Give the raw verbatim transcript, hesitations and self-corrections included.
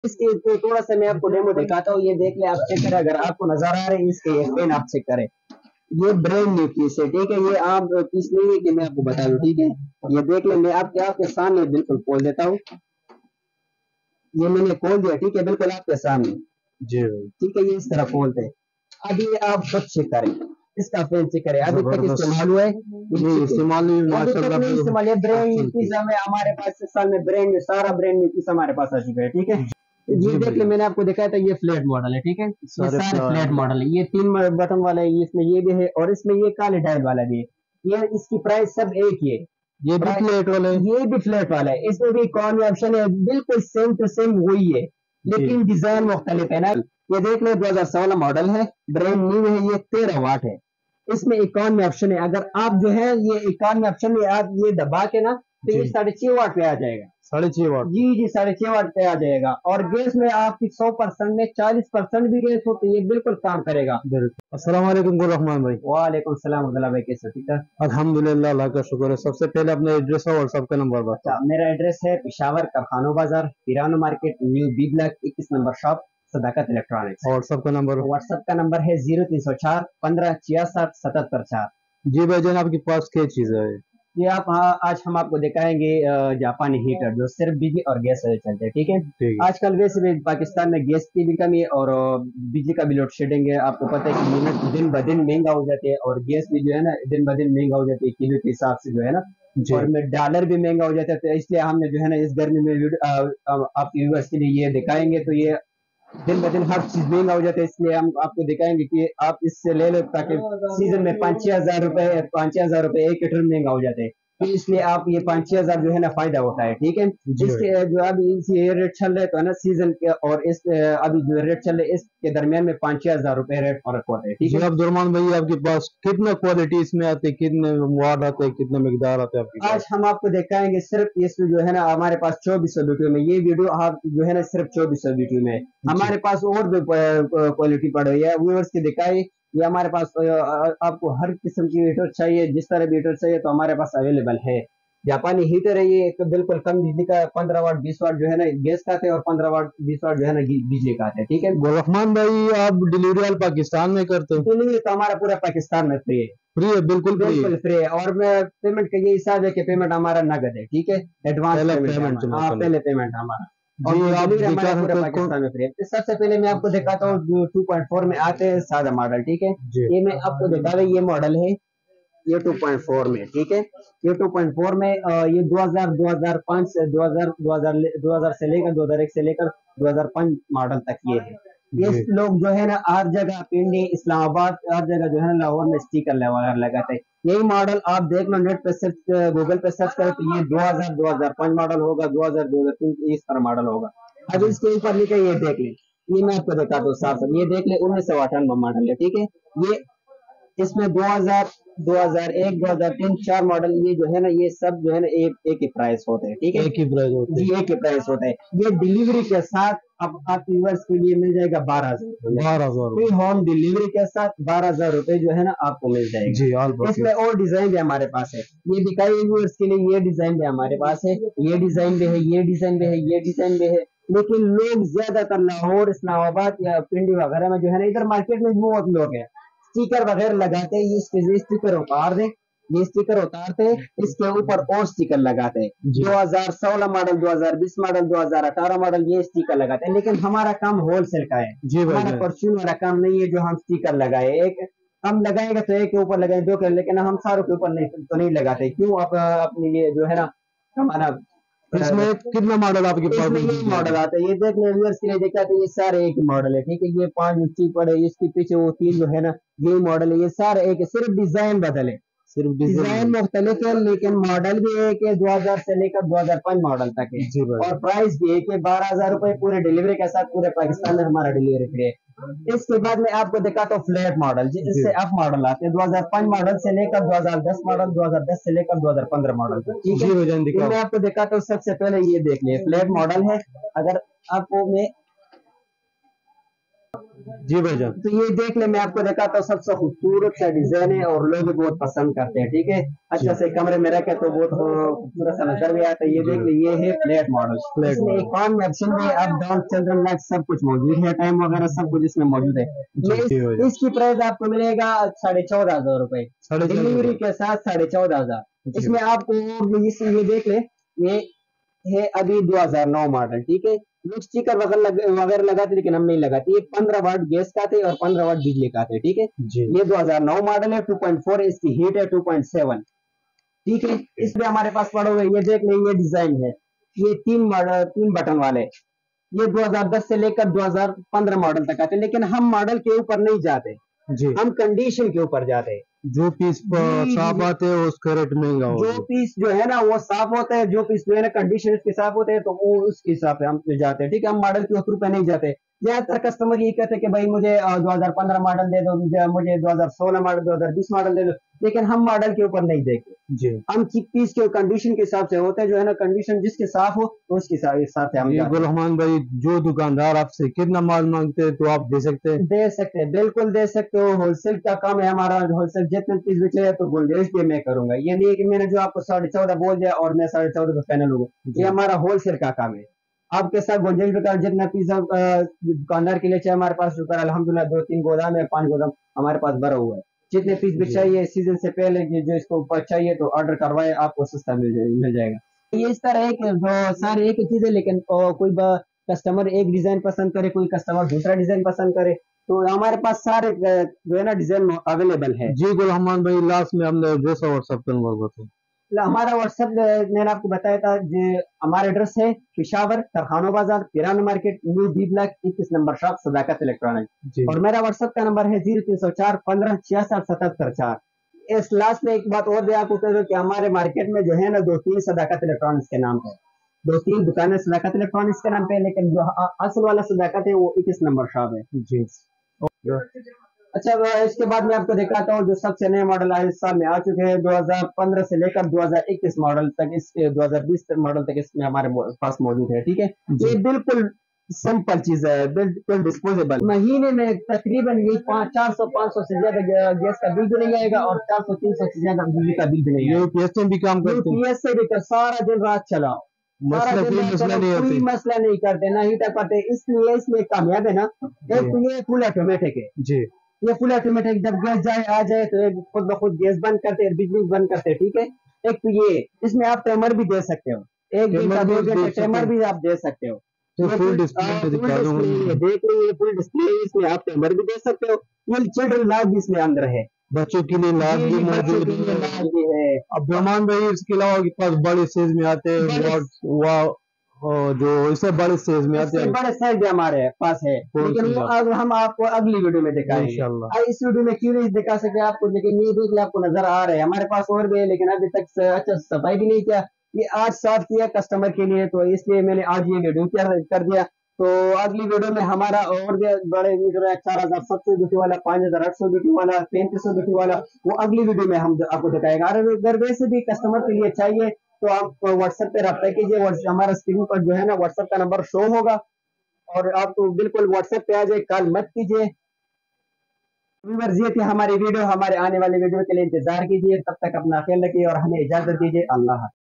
इसके तो थोड़ा सा मैं आपको डेमो दिखाता हूँ। ये देख ले, आप चेक करें, अगर आपको नजर आ रहे हैं इसके ये पेन आप चेक करें। ये ब्रांड न्यू पीस है, ठीक है। ये आम पीस नहीं है कि मैं आपको बता दूं, ठीक है। ये देख ले, मैं आपके आपके सामने बिल्कुल खोल देता हूँ। ये मैंने खोल दिया, ठीक है, बिल्कुल आपके सामने जी, ठीक है। ये इस तरह खोलते हैं। अब ये आप खुद चेक करें, इसका पेन चेक करें। अभी तक इस्तेमाल हुआ है इस्तेमाल नहीं इस्तेमाल है। ब्रांड न्यू पीस हमें हमारे पास इस साल में ब्रांड सारा ब्रांड न्यू पीस हमारे पास आ चुका है, ठीक है। ये देख ले, मैंने आपको दिखाया था, ये फ्लैट मॉडल है, ठीक है। ये सारे फ्लैट मॉडल है। ये तीन बटन वाला है, इसमें ये भी है और इसमें ये काले टाइल वाला भी है। ये इसकी प्राइस सब एक ही है। ये भी फ्लैट वाला है, ये भी फ्लैट वाला है। इसमें भी कौन ऑप्शन है, बिल्कुल सेम टू सेम वही है, लेकिन डिजाइन मुख्तलिफ है ना। ये देख लो, दो हजार सोलह मॉडल है, ब्रांड न्यू है। ये तेरह वाट है। इसमें इकॉनमी ऑप्शन है। अगर आप जो है ये इकॉनमी ऑप्शन में आप ये दबा के ना, तो ये साढ़े छह वाट पे आ जाएगा। साढ़े छह वाट जी जी साढ़े छह वाट पे आ जाएगा। और गैस में आपकी सौ परसेंट में चालीस परसेंट भी गैस होती है, ये बिल्कुल काम करेगा। अस्सलाम वालेकुम गुल रहमान भाई। वालेकुम सलाम अब्दुल्ला भाई, कैसे ठीक है? अल्हम्दुलिल्लाह, अल्लाह का शुक्र है। सबसे पहले अपना एड्रेस और सबका नंबर बता। मेरा एड्रेस है पेशावर कारखानो बाजार, पिरानो मार्केट, न्यू बी ब्लॉक, इक्कीस number shop, Sadaqat electronics. WhatsApp का नंबर? व्हाट्सएप का नंबर है जीरो तीन सौ चार पंद्रह छियासठ सतहत्तर चार। जी भाईजान, आपके पास क्या चीज है? ये आप हाँ, आज हम आपको दिखाएंगे जापानी हीटर, जो सिर्फ बिजली और गैस से चलते हैं, ठीक है। आजकल वैसे भी पाकिस्तान में गैस की भी कमी है और बिजली का भी लोड शेडिंग है। आपको पता है कि यूनिट दिन ब दिन महंगा हो जाते हैं और गैस भी जो है ना दिन ब दिन महंगा हो जाती है, किलो के हिसाब से जो है ना। और में डॉलर भी महंगा हो जाता है, तो इसलिए हमने जो है ना इस गर्मी में आपके व्यूअर्स के लिए ये दिखाएंगे। तो ये दिन ब दिन हर चीज महंगा हो जाता है, इसलिए हम आपको दिखाएंगे कि आप इससे ले लो, ताकि सीजन में पाँच छह हजार रुपए पाँच छह हजार रुपए एक लीटर महंगा हो जाते हैं। तो इसलिए आप ये पाँच छह हजार जो है ना फायदा होता है, ठीक है। इसके जो अभी ये रेट चल रहे तो है ना सीजन के और इस अभी जो रेट चल रहे इसके दरमियान में पाँच छह हजार रुपए रेट फर्क होता है, ठीक है। अब्दुलरहमान भाई, आपके पास कितना क्वालिटी इसमें आते हैं, कितने वाट आते हैं, कितने मिकदार आते हैं आपके? आज हम आपको दिखाएंगे सिर्फ इसमें जो है ना हमारे पास चौबीस सौ वीडियो में, ये वीडियो आप जो है ना सिर्फ चौबीस सौ वीडियो में। हमारे पास और भी क्वालिटी पड़ रही है, व्यूअर्स की दिखाई। ये हमारे पास आपको हर किस्म की हीटर चाहिए, जिस तरह की हीटर चाहिए तो हमारे पास अवेलेबल है। जापानी हीटर है ये, एक बिल्कुल कम बिजली का, पंद्रह वाट बीस वाट जो है ना गैस का आते हैं और पंद्रह वाट बीस वाट जो है ना बिजली का आते हैं, ठीक है। रहमान भाई, आप डिलीवरी वाल पाकिस्तान में करते हो? डिलीवरी तो हमारा पूरा पाकिस्तान में फ्री है। फ्री है, बिल्कुल बिल्कुल फ्री है। और मैं पेमेंट का ये हिसाब है कि पेमेंट हमारा नगद है, ठीक है। एडवांस पेमेंट, हाँ पहले पेमेंट हमारा। और पाकिस्तान में फ्री है। सबसे पहले मैं आपको दिखाता हूँ टू पॉइंट फोर में आते हैं सादा मॉडल, ठीक है। ये मैं आपको दिखा रहा हूँ, ये मॉडल है ये टू पॉइंट फोर में, ठीक है। ये टू पॉइंट फोर में ये दो हज़ार दो हज़ार पाँच से दो हज़ार दो हज़ार से लेकर दो हज़ार एक से लेकर दो हज़ार पाँच मॉडल तक ये है। ये लोग जो है ना हर जगह पिंडी, इस्लामाबाद, हर जगह जो है लाहौर में स्टिकर वगैरह लगाते हैं। यही मॉडल आप देख लो, नेट पे सर्च, गूगल पे सर्च करें तो ये दो हज़ार दो हज़ार पाँच मॉडल होगा, दो हज़ार दो हज़ार तीन इस तरह मॉडल होगा। अब इसके ऊपर लिखा ये देख ले, ये मैं आपको दिखाता हूँ साफ साफ। ये देख ले उन्नीस सौ अठानवे मॉडल है, ठीक है। ये इसमें दो हज़ार दो हज़ार एक दो हज़ार तीन चार मॉडल ये जो है ना ये सब जो है ना एक एक ही प्राइस होते हैं, ठीक है। एक ही प्राइस होते हैं जी, एक ही प्राइस होता है। ये डिलीवरी के साथ अब आप व्यूअर्स के लिए मिल जाएगा बारह हजार बारह हजार होम डिलीवरी के साथ बारह हजार रुपए जो है ना आपको मिल जाएगा जी। इसमें और डिजाइन भी हमारे पास है, ये दिखाई व्यूअर्स के लिए। ये डिजाइन भी हमारे पास है, ये डिजाइन भी है, ये डिजाइन भी है, ये डिजाइन भी है। लेकिन लोग ज्यादातर लाहौर, इस्लामाबाद या पिंडी वगैरह में जो है ना इधर मार्केट में बहुत लोग हैं स्टिकर वगैरह लगाते हैं। ये इसके स्टिकर उतार दे, ये स्टिकर उतारते हैं, इसके ऊपर और स्टिकर लगाते हैं। दो हज़ार सोलह मॉडल, दो हज़ार बीस मॉडल, दो हज़ार अठारह मॉडल ये स्टिकर लगाते हैं। लेकिन हमारा काम होलसेल का है जी, हमारा परचून वाला काम नहीं है जो हम स्टिकर लगाए। एक हम लगाएंगे तो एक के ऊपर लगाए दो के, लेकिन हम सारों के ऊपर नहीं तो नहीं लगाते। क्यों? आप अपनी ये जो है ना हमारा इसमें कितना मॉडल आपके पास? मॉडल आता है, ये देख ले व्यूअर्स के लिए देखा तो ये सारे एक ही मॉडल है, ठीक है। ये पांच नीचे पड़े, इसके पीछे वो तीन जो है ना ये मॉडल है, ये सारे एक है, सिर्फ डिजाइन बदले, सिर्फ डिजाइन मुख्तलिफ है, लेकिन मॉडल भी एक है। दो हज़ार से लेकर दो हज़ार पाँच मॉडल तक है और प्राइस भी एक है, बारह हजार रुपए पूरे डिलीवरी के साथ पूरे पाकिस्तान में हमारा डिलीवरी फ्री है। इसके बाद में आपको दिखाता हूँ फ्लैट मॉडल, जिससे अप मॉडल आते हैं दो हज़ार पाँच मॉडल से लेकर दो हज़ार दस मॉडल, दो हज़ार दस से लेकर दो हज़ार पंद्रह मॉडल तक, ठीक है। मैं आपको दिखाता हूँ, सबसे पहले ये देख लिया फ्लैट मॉडल है। अगर आपको मैं जी भाईजान। तो ये देख ले, मैं आपको दिखाता हूँ, सबसे खूबसूरत सा डिजाइन है और लोग बहुत पसंद करते हैं। ठीक है, अच्छा से कमरे में रखे तो बहुत खूबसूरत सा नजर भी आता है। ये देख ले, ये है फ्लैट मॉडल। फ्लैट इसमें एक मॉडल। ऑन ऑप्शन में अप डाउन चिल्ड्रन लाइट सब कुछ मौजूद है, टाइम वगैरह सब कुछ इसमें मौजूद है। जी ये जी इस, भाईजान। इसकी प्राइस आपको मिलेगा साढ़े चौदह हजार रुपए साढ़े चौदह डिलीवरी सौ के साथ, साढ़े चौदह हजार। जी इसमें आपको इस ये देख ले, ये है अभी दो हज़ार नौ मॉडल। ठीक है, लोग स्टिकर वगैरह लग, वगैरह लगाते, लेकिन हम नहीं लगाते। ये पंद्रह वाट गैस का थे और पंद्रह वाट बिजली का थे। ठीक है, जी। ये दो हज़ार नौ मॉडल है, टू पॉइंट फोर इसकी हीट है, टू पॉइंट सेवन। ठीक है, इसमें हमारे पास पड़ोगे, ये देख लें, ये डिजाइन है, ये तीन मॉडल, तीन बटन वाले। ये दो हज़ार दस से लेकर दो हज़ार पंद्रह मॉडल तक आते हैं, लेकिन हम मॉडल के ऊपर नहीं जाते, जी। हम कंडीशन के ऊपर जाते हैं। जो पीस जी साफ जी, आते हैं उसका रेट महंगा जो होगा। पीस जो है ना वो साफ होता है, जो पीस जो है ना कंडीशन के साफ होते हैं, तो वो उसके हिसाब से हम जाते हैं। ठीक है, हम मॉडल के ऊपर पे नहीं जाते। ज्यादातर कस्टमर ये कहते हैं कि भाई मुझे दो हज़ार पंद्रह मॉडल दे दो, मुझे मुझे दो हज़ार सोलह मॉडल, दो हज़ार बीस मॉडल दे दो, लेकिन हम मॉडल के ऊपर नहीं देखते। जी हम की पीस के कंडीशन के हिसाब से होते हैं, जो है ना कंडीशन जिसके साफ हो तो उसके हिसाब हिसाब से हम जी। जाते हैं। गुलरहमान भाई, जो दुकानदार आपसे कितना माल मांगते हैं तो आप दे सकते हैं? दे सकते हैं, बिल्कुल दे सकते हो। होलसेल का काम है हमारा, होलसेल जितने पीस बेचे तो गुंजाइश भी मैं करूंगा। ये नहीं कि मैंने जो आपको साढ़े चौदह बोल दिया और मैं साढ़े चौदह पे फाइनल हूँ, ये जी हमारा होलसेल का काम है। आपके साथ गुंजाइश भी कर, जितना पीस आप, अ, दुकानदार के लिए चाहिए हमारे पास, शुक्र अल्हम्दुलिल्लाह दो तीन गोदाम है, पांच गोदाम हमारे पास भरा हुआ है। जितने पीस भी जी चाहिए सीजन से पहले कि जो इसको ऊपर चाहिए तो ऑर्डर करवाए, आपको सस्ता मिल जाए मिल जाएगा। ये इस तरह है कि जो सारे एक ही चीज है, लेकिन अ, कोई कस्टमर एक डिजाइन पसंद करे, कोई कस्टमर दूसरा डिजाइन पसंद करे, तो हमारे पास सारे अ, जो है ना डिजाइन अवेलेबल है। जी। गुलरहमान भाई, लास्ट में हमने एड्रेस और व्हाट्सएप का नंबर बताओ। ल- हमारा व्हाट्सएप मैंने आपको बताया था, जो हमारा एड्रेस है पिशावर तरखानो बाजार किराना मार्केट न्यू डी ब्लॉक इक्कीस नंबर शॉप सदाकत इलेक्ट्रॉनिक। जी और मेरा व्हाट्सएप का नंबर है जीरो तीन सौ चार पंद्रह छियासठ सतहत्तर चार। इस लास्ट में एक बात और भी आपको कह दो कि हमारे मार्केट में जो है ना दो तीन सदाकत इलेक्ट्रॉनिक्स के नाम पे, दो तीन दुकानें सदाकत इलेक्ट्रॉनिक्स के नाम पे, लेकिन जो अ- असल वाला सदाकत है वो इक्कीस नंबर शॉप है। जी। अच्छा, वो इसके बाद मैं आपको दिखाता हूँ जो सबसे नए मॉडल आज इस साल में आ चुके हैं, दो हज़ार पंद्रह से लेकर दो हज़ार इक्कीस मॉडल तक, इस दो हज़ार बीस मॉडल तक इसमें हमारे पास मौजूद है। ठीक है, ये जी बिल्कुल सिंपल चीज है, बिल्कुल डिस्पोजेबल। महीने में तकरीबन ये पाँच चार सौ पाँच सौ से ज्यादा गे- गैस का बिल भी नहीं आएगा और चार सौ तीन सौ से ज्यादा बिजली का बिल भी नहीं ये आएगा। यूपीएस में भी काम करते हैं? यूपीएस से भी कर, सारा दिन रात चलाओ, सारा मसला दिन कोई रात मसला चलाओ, नहीं कोई होती? मसला नहीं करते, ना हीटर करते। इसलिए इसमें कामयाब है ना, एक जी तो ये फुल ऑटोमेटिक है। जी ये फुल ऑटोमेटिक, जब गैस जाए आ जाए तो ये खुद ब खुद गैस बंद करते हैं, बिजली बंद करते हैं। ठीक है, एक तो ये, इसमें आप टाइमर भी दे सकते हो, एक घंटा कैमरा भी दो घंटे देख सकते टाइमर हैं? भी आप दे सकते हो। तो ये फुल फुल डिस्प्ले में फुल दिखा डिस्प्ले है, दूंगा। देख लीजिए फुल डिस्प्ले है, इसमें आप टाइमर भी दे सकते हो। फुल चिल्ड्रन लाइट भी इसमें अंदर है। बच्चों के लिए लाइट जी भी जी, बच्चों मौजूद के लिए है। लाइट भी है। अब रहमान भाई, इसके अलावा आपके पास बड़े साइज में आते हैं बड़े, वाट वा और जो इससे बड़े साइज में आते इससे हैं? बड़े साइज भी हमारे पास है, कौन लेकिन सी वो आप? अब हम आपको अगली वीडियो में दिखाएंगे। इंशाल्लाह। अब इस वीडियो में क्यों नहीं दिखा सके आपको, लेकिन ये देख ले, आपको नजर आ रहा है। हमारे पास और भी है, लेकिन अभी तक से अच्छा सफाई भी नहीं किया। ये आज साफ किया कस्टमर के लिए, तो इसलिए मैंने आज ये वीडियो कर, कर दिया। तो अगली वीडियो में हमारा और भी बड़े वीडियो है, चार हजार सात सौ बीटी वाला, पांच हजार आठ सौ बीटी वाला, पैंतीस सौ बीटी वाला, वो अगली वीडियो में हम आपको दिखाएंगे। और अगर वैसे भी कस्टमर के लिए चाहिए तो आप व्हाट्सएप पे रब्ता कीजिए, व्हाट्स- हमारा स्क्रीन पर जो है ना व्हाट्सएप का नंबर शो होगा, और आप तो बिल्कुल व्हाट्सएप पे आ जाए, कॉल मत कीजिए। व्यूअर्स, ये थी हमारी वीडियो, हमारे आने वाले वीडियो के लिए इंतजार कीजिए। तब तक अपना ख्याल रखिए और हमें इजाजत दीजिए। अल्लाह हाफ़िज़।